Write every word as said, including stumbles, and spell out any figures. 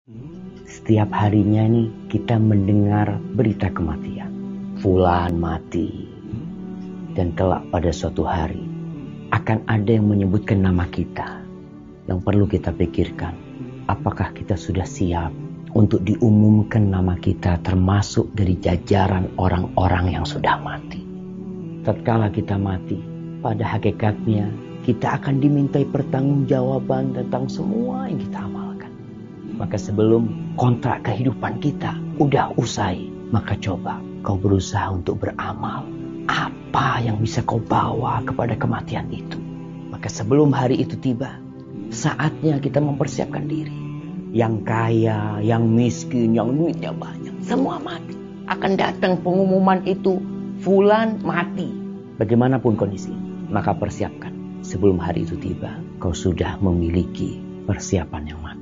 Setiap harinya nih kita mendengar berita kematian. Fulan mati. Dan kelak pada suatu hari akan ada yang menyebutkan nama kita. Yang perlu kita pikirkan, apakah kita sudah siap untuk diumumkan nama kita termasuk dari jajaran orang-orang yang sudah mati. Tatkala kita mati, pada hakikatnya kita akan dimintai pertanggungjawaban tentang semua yang kita amalkan. Maka sebelum kontrak kehidupan kita udah usai, maka coba kau berusaha untuk beramal. Apa yang bisa kau bawa kepada kematian itu? Maka sebelum hari itu tiba, saatnya kita mempersiapkan diri. Yang kaya, yang miskin, yang duitnya banyak, semua mati. Akan datang pengumuman itu, fulan mati. Bagaimanapun kondisi, maka persiapkan. Sebelum hari itu tiba, kau sudah memiliki persiapan yang matang.